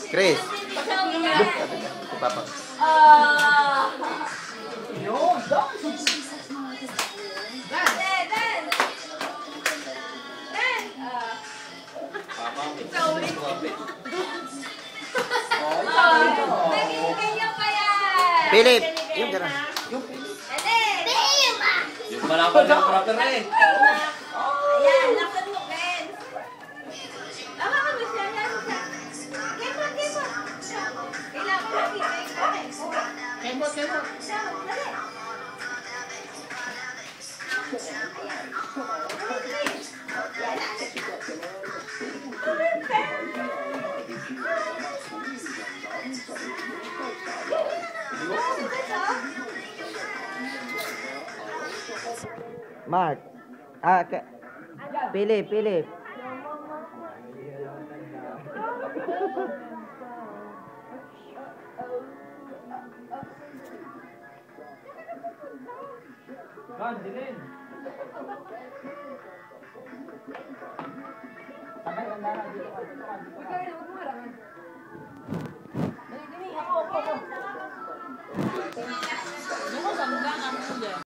Chris. Look, ito papa. Yun, done. Philip, yung gano'n. Yung malaman ng proper eh. Ayan, lakad mo, Ben. Tama ka ba siya? Kemot. Kailangan mo nakita. Kemot. Dali. Mark. Philip. Gan, dilin. Tagay, ganda na dito ka.